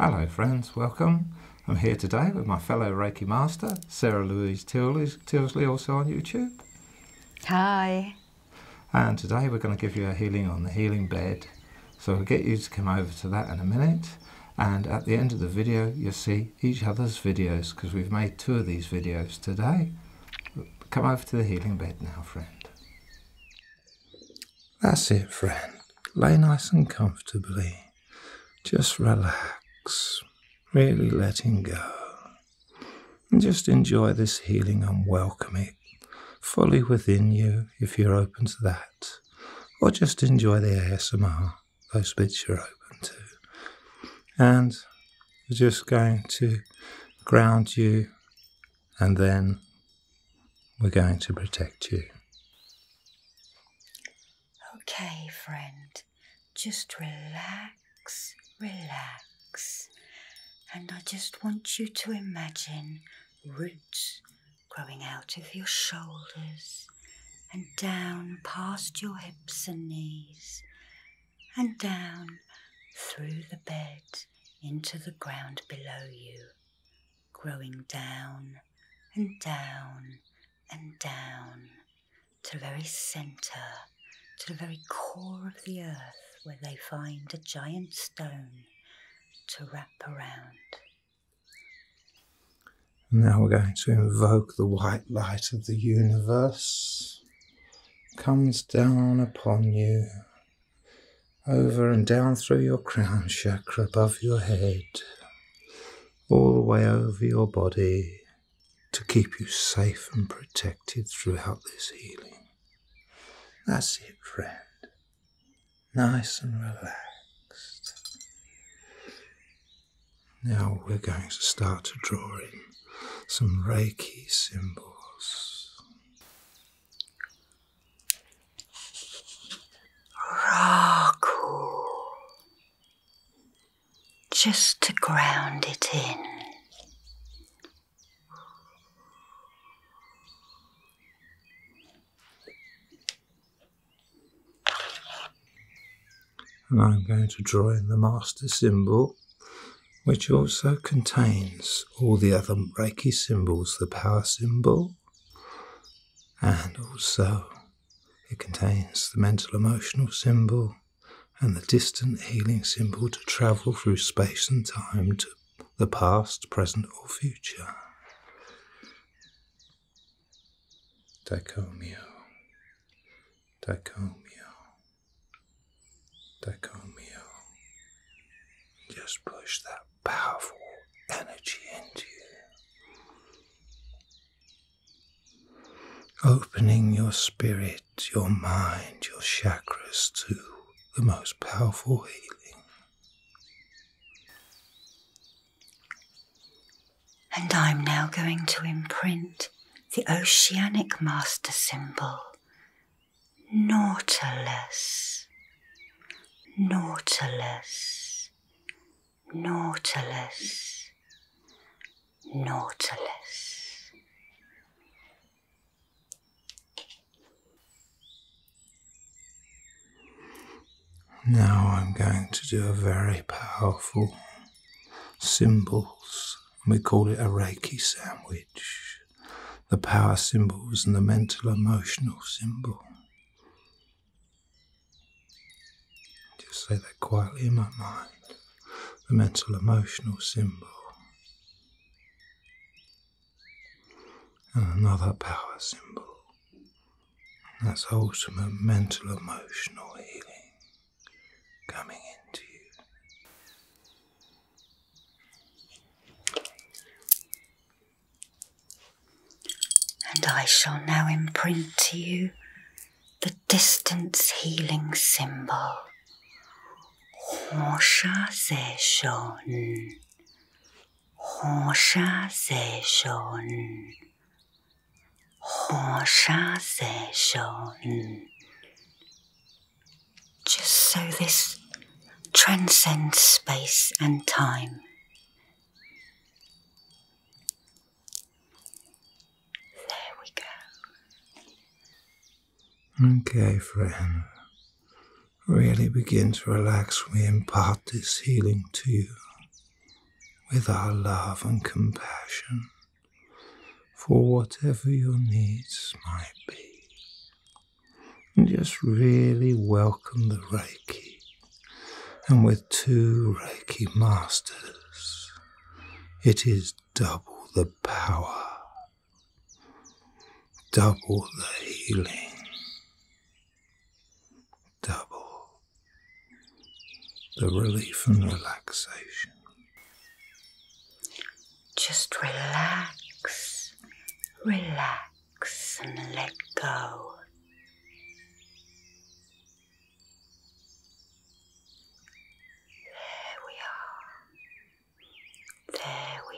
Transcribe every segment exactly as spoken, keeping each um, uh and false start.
Hello friends, welcome. I'm here today with my fellow Reiki master, Sarah Louise Tilsley, also on YouTube. Hi. And today we're going to give you a healing on the healing bed. So we'll get you to come over to that in a minute. And at the end of the video, you'll see each other's videos, because we've made two of these videos today. Come over to the healing bed now, friend. That's it, friend. Lay nice and comfortably. Just relax. Really letting go. And just enjoy this healing and welcome it fully within you if you're open to that. Or just enjoy the A S M R, those bits you're open to. And we're just going to ground you, and then we're going to protect you. Okay, friend, just relax, relax. And I just want you to imagine roots growing out of your shoulders and down past your hips and knees and down through the bed into the ground below you, growing down and down and down to the very centre, to the very core of the earth, where they find a giant stone to wrap around. Now we're going to invoke the white light of the universe. Comes down upon you, over and down through your crown chakra above your head, all the way over your body to keep you safe and protected throughout this healing. That's it, friend. Nice and relaxed. Now we're going to start to draw in some Reiki symbols. Raku. Just to ground it in. And I'm going to draw in the master symbol, which also contains all the other Reiki symbols, the power symbol, and also it contains the mental emotional symbol and the distant healing symbol to travel through space and time to the past, present or future. Daikomyo, Daikomyo, Daikomyo. Just push that powerful energy into you. Opening your spirit, your mind, your chakras to the most powerful healing. And I'm now going to imprint the oceanic master symbol, Nautilus, Nautilus, Nautilus, Nautilus. Now I'm going to do a very powerful symbols. We call it a Reiki sandwich. The power symbols and the mental emotional symbol. Just say that quietly in my mind. The mental emotional symbol. And another power symbol. That's ultimate mental emotional healing coming into you. And I shall now imprint to you the distance healing symbol, Honsha Ze Shon, Honsha Ze Shon, Honsha Ze Shon. Just so this transcends space and time. There we go. Okay, friend. Really begin to relax when we impart this healing to you. with our love and compassion for whatever your needs might be. And just really welcome the Reiki. And with two Reiki masters, it is double the power, double the healing, double the relief and relaxation. Just relax, relax and let go. There we are. There we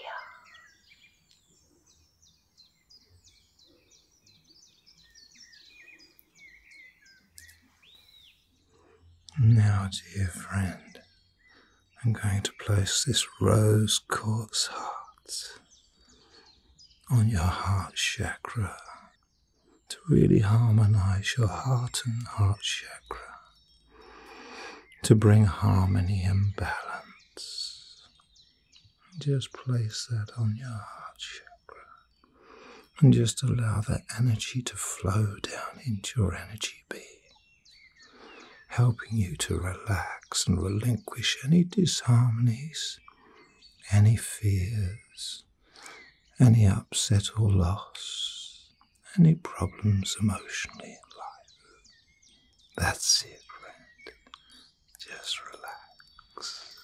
are. Now, dear friend, I'm going to place this rose quartz heart on your heart chakra to really harmonize your heart and heart chakra, to bring harmony and balance. Just place that on your heart chakra and just allow that energy to flow down into your energy being, helping you to relax and relinquish any disharmonies, any fears, any upset or loss, any problems emotionally in life. That's it, friend. Just relax.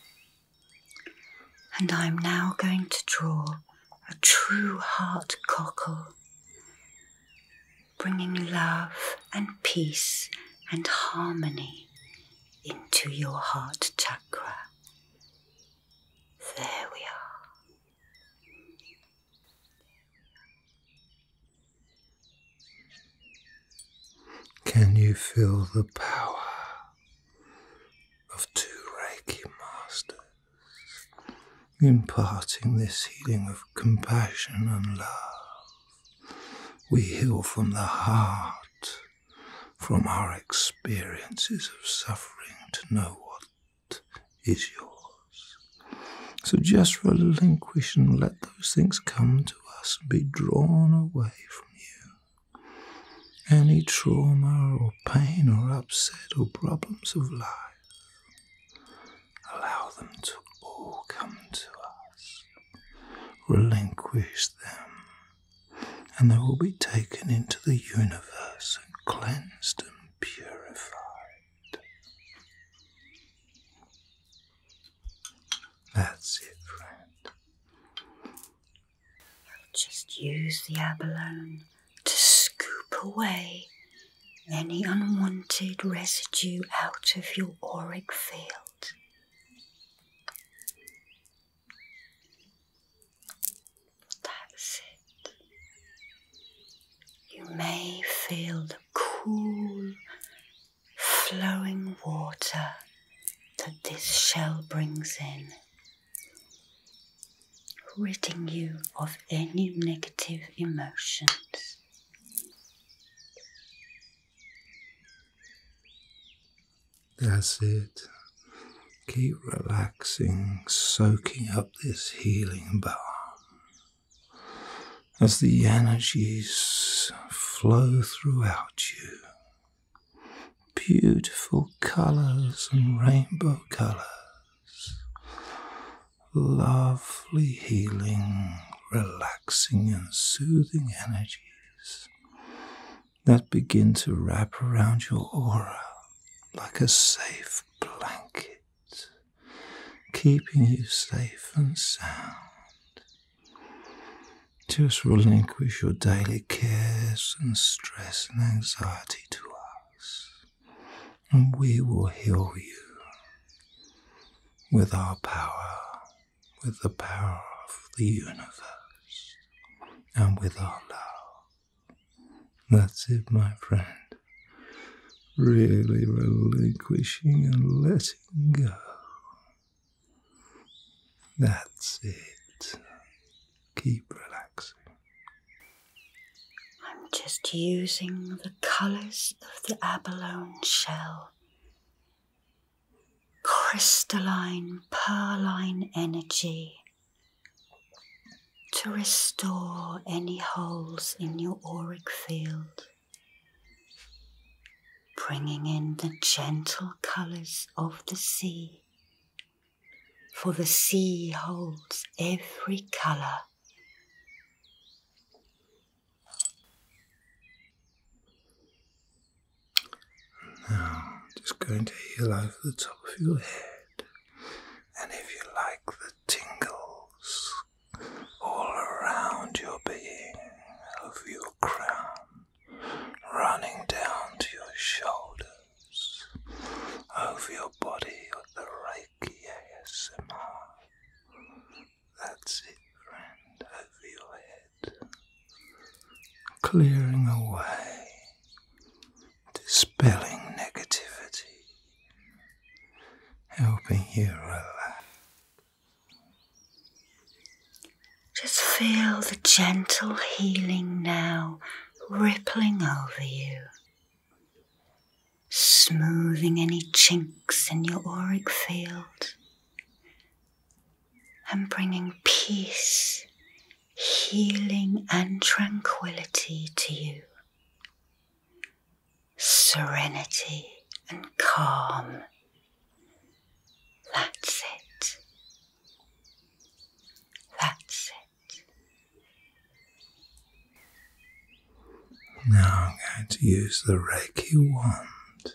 And I'm now going to draw a true heart cockle, bringing love and peace and harmony into your heart chakra. There we are. Can you feel the power of two Reiki masters imparting this healing of compassion and love? We heal from the heart, from our experiences of suffering, to know what is yours. So just relinquish and let those things come to us and be drawn away from you. Any trauma or pain or upset or problems of life, allow them to all come to us. Relinquish them, and they will be taken into the universe and cleansed and purified. That's it, friend. Just use the abalone to scoop away any unwanted residue out of your auric field. That's it. You may feel the cool, flowing water that this shell brings in, ridding you of any negative emotions. That's it. Keep relaxing, soaking up this healing balm as the energies flow throughout you. Beautiful colours and rainbow colours. Lovely healing, relaxing and soothing energies that begin to wrap around your aura like a safe blanket, keeping you safe and sound. Just relinquish your daily cares and stress and anxiety to us, and we will heal you with our power, with the power of the universe, and with our love. That's it, my friend. Really relinquishing and letting go. That's it. Keep relaxing. I'm just using the colours of the abalone shell, crystalline, pearline energy to restore any holes in your auric field, bringing in the gentle colours of the sea, for the sea holds every colour. Now, just going to heal over the top of your head, and if you like the tingles all around your being, over your crown, running down to your shoulders, over your body with the Reiki A S M R. That's it, friend, over your head, clearing away, dispelling negativity, helping you relax. Just feel the gentle healing now rippling over you, smoothing any chinks in your auric field and bringing peace, healing and tranquility to you. Serenity and calm. That's it. That's it. Now I'm going to use the Reiki wand.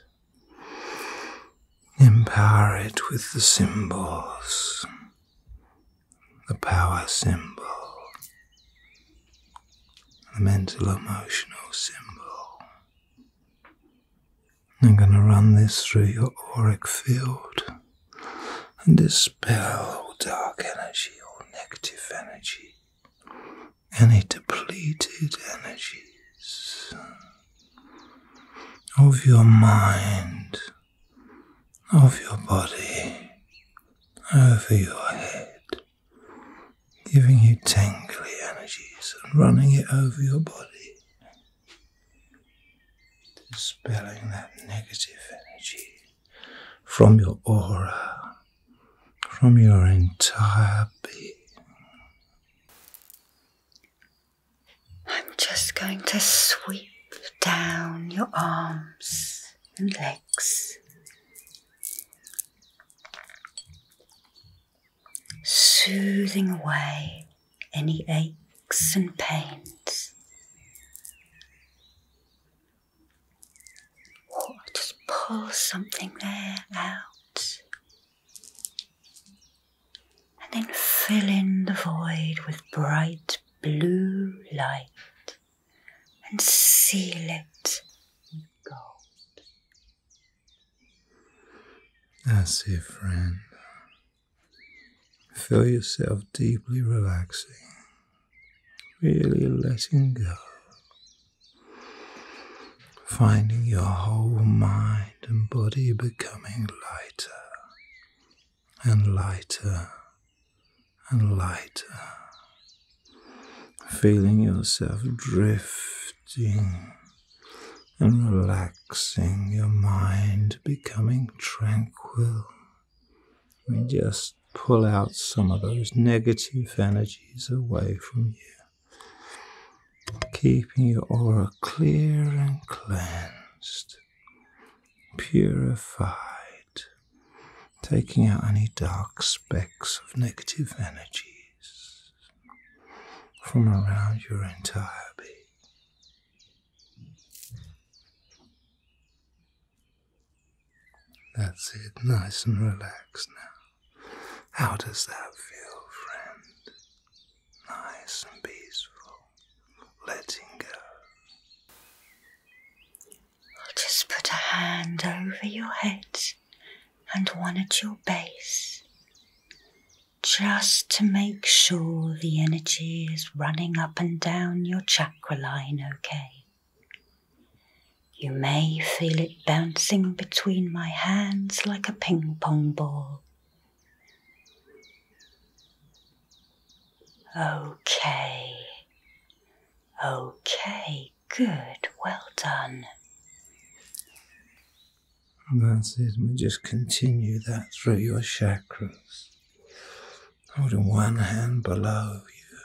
Empower it with the symbols, the power symbol, the mental emotional symbol. I'm going to run this through your auric field and dispel all dark energy, all negative energy, any depleted energies of your mind, of your body, over your head, giving you tingly energies and running it over your body, dispelling that negative energy from your aura, from your entire being. I'm just going to sweep down your arms and legs, soothing away any aches and pains. Oh, just pull something there out and then fill in the void with bright blue light and seal it with gold. That's it, friend. Feel yourself deeply relaxing, really letting go, finding your whole mind and body becoming lighter and lighter and lighter, feeling yourself drifting and relaxing, your mind becoming tranquil. We just pull out some of those negative energies away from you, keeping your aura clear and cleansed, purified, taking out any dark specks of negative energies from around your entire being. That's it, nice and relaxed now. How does that feel, friend? Nice and peaceful, letting go. I'll just put a hand over your head and one at your base, just to make sure the energy is running up and down your chakra line okay. You may feel it bouncing between my hands like a ping pong ball. Okay, okay, good, well done. That's it. We just continue that through your chakras. Holding one hand below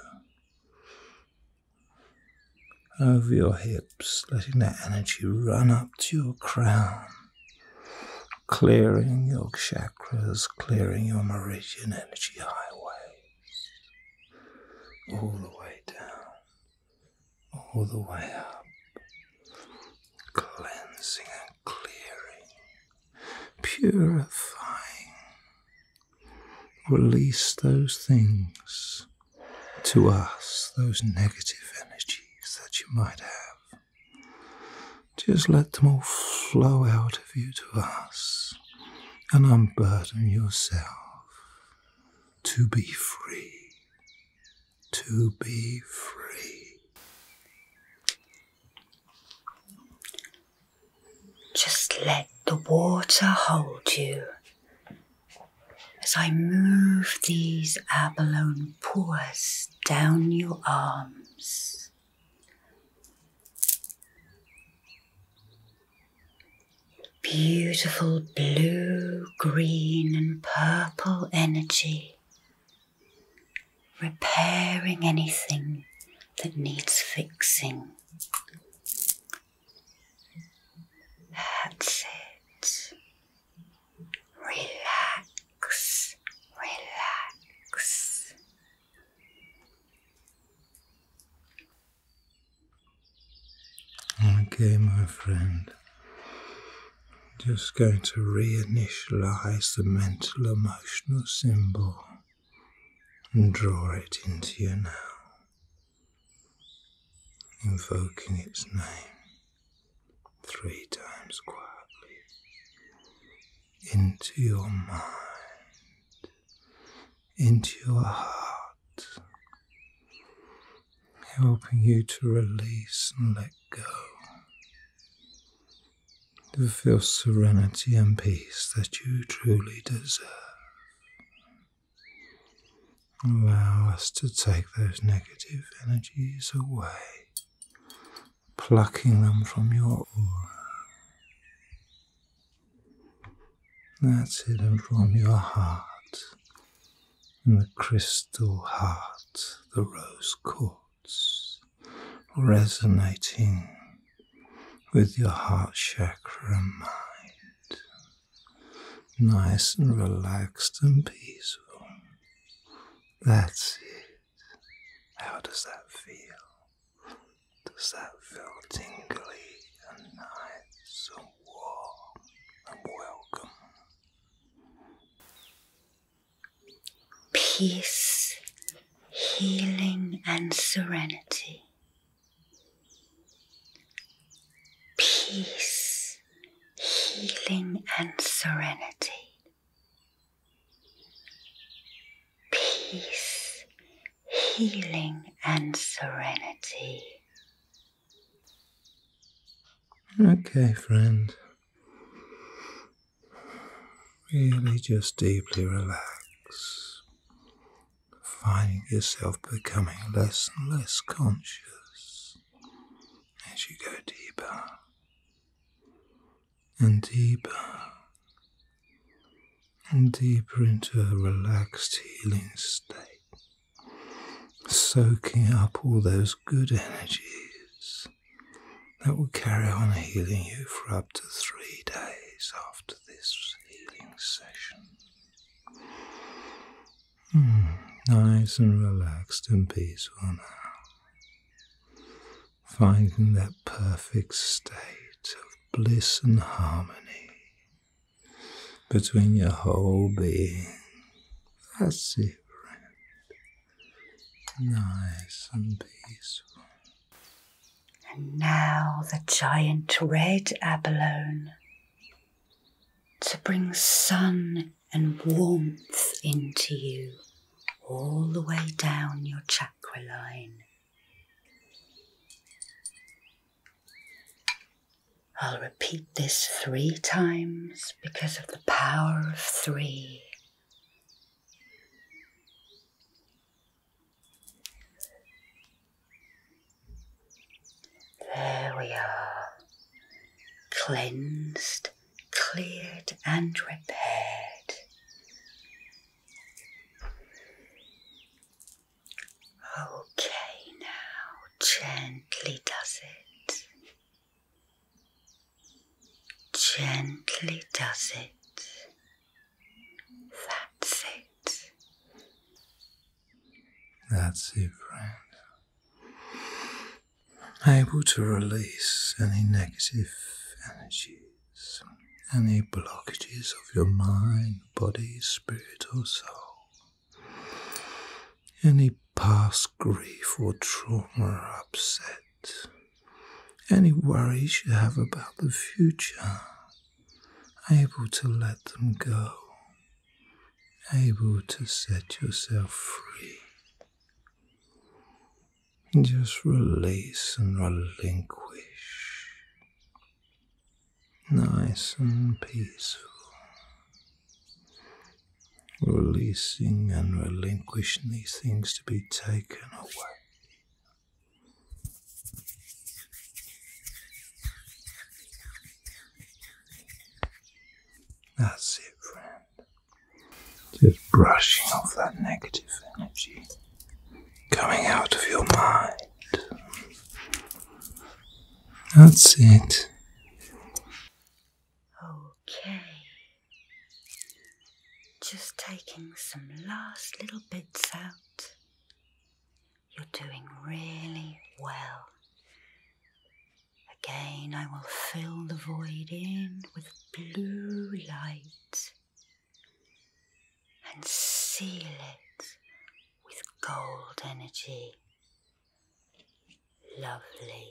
you, over your hips, letting that energy run up to your crown, clearing your chakras, clearing your meridian energy highways, all the way down, all the way up, cleansing and clearing, purifying. Release those things to us, those negative energies that you might have. Just let them all flow out of you to us and unburden yourself to be free, to be free. Just let the water hold you as I move these abalone pores down your arms. Beautiful blue, green and purple energy, repairing anything that needs fixing. That's it. Relax, relax. Okay, my friend. Just going to reinitialize the mental emotional symbol and draw it into you now, invoking its name three times quietly into your mind, into your heart, helping you to release and let go, to feel serenity and peace that you truly deserve. Allow us to take those negative energies away, plucking them from your aura. That's it, and from your heart, and the crystal heart, the rose quartz, resonating with your heart chakra and mind, nice and relaxed and peaceful. That's it. How does that feel? Does that feel tingly and nice and warm and welcome? Peace, healing and serenity. Peace, healing and serenity. Peace, healing and serenity. Okay, friend. Really just deeply relax, finding yourself becoming less and less conscious as you go deeper and deeper and deeper into a relaxed healing state, soaking up all those good energies that will carry on healing you for up to three days after this healing session. Mm, nice and relaxed and peaceful now, finding that perfect state of bliss and harmony between your whole being. That's it, friend. Nice and peaceful. And now the giant red abalone to bring sun and warmth into you all the way down your chakra line. I'll repeat this three times because of the power of three. There we are, cleansed, cleared and repaired. Okay, now gently does it. Gently does it. That's it. That's it, friend. Able to release any negative energies, any blockages of your mind, body, spirit or soul, any past grief or trauma or upset, any worries you have about the future, able to let them go, able to set yourself free. Just release and relinquish, nice and peaceful, releasing and relinquishing these things to be taken away. That's it, friend. Just brushing off that negative energy coming out of your mind. That's it. Okay. Just taking some last little bits out. You're doing really well. Again, I will fill the void in with blue light and seal it with gold energy. Lovely,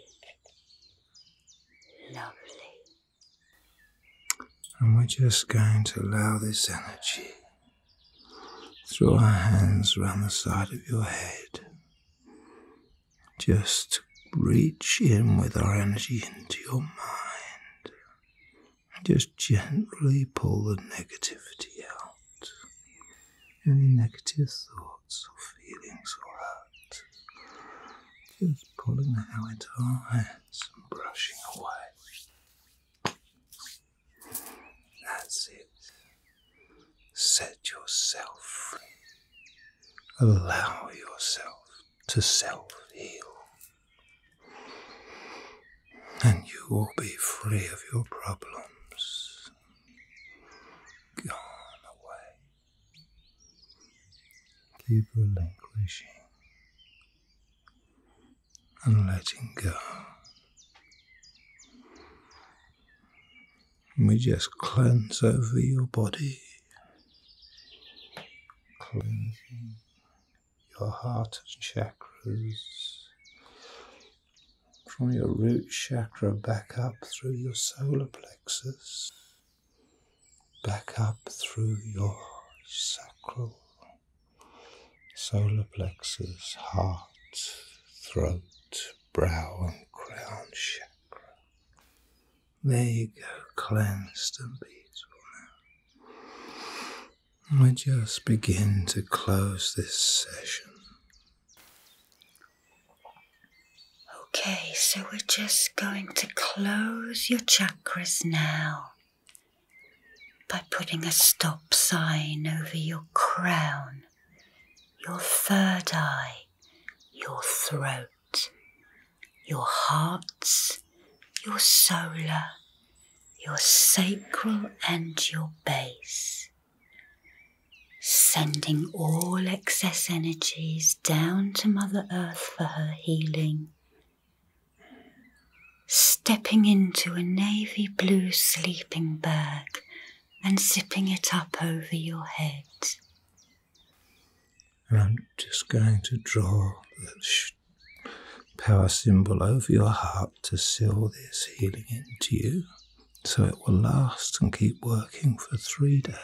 lovely. And we're just going to allow this energy through our hands around the side of your head. Just reach in with our energy into your mind. Just gently pull the negativity out. Any negative thoughts or feelings or hurt. Just pulling that out into our hands and brushing away. That's it. Set yourself free. Allow yourself to self-heal. And you will be free of your problems. Gone away. Keep relinquishing and letting go. And we just cleanse over your body, cleansing your heart and chakras, from your root chakra back up through your solar plexus, back up through your sacral, solar plexus, heart, throat, brow and crown chakra. There you go, cleansed and peaceful now. We just begin to close this session. Okay, so we're just going to close your chakras now by putting a stop sign over your crown, your third eye, your throat, your hearts, your solar, your sacral and your base, sending all excess energies down to Mother Earth for her healing, stepping into a navy blue sleeping bag and zipping it up over your head. And I'm just going to draw the sh- power symbol over your heart to seal this healing into you, so it will last and keep working for three days.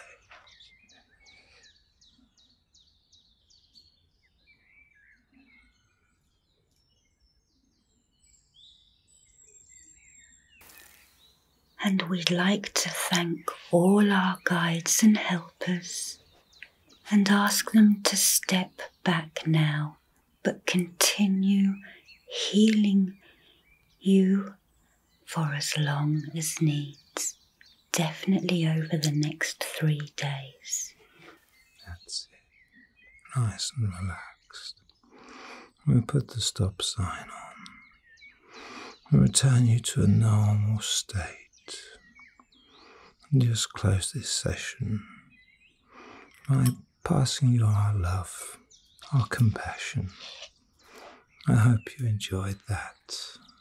And we'd like to thank all our guides and helpers and ask them to step back now, but continue healing you for as long as needs. definitely over the next three days. That's it. Nice and relaxed. We'll put the stop sign on and return you to a normal state. And just close this session by passing you our love, our compassion. I hope you enjoyed that.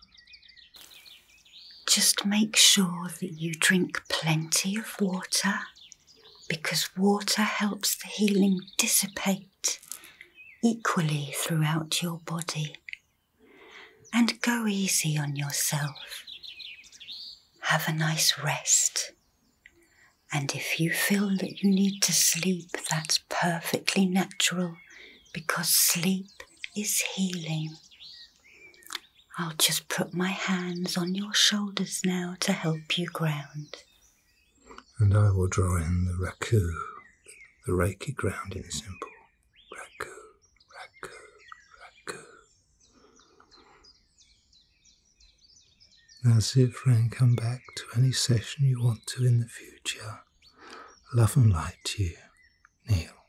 Just make sure that you drink plenty of water, because water helps the healing dissipate equally throughout your body. And go easy on yourself. Have a nice rest. And if you feel that you need to sleep, that's perfectly natural, because sleep is healing. I'll just put my hands on your shoulders now to help you ground. And I will draw in the Raku, the Reiki grounding symbol. Raku, Raku, Raku. That's it, friend. Come back to any session you want to in the future. Love and light to you, Neil.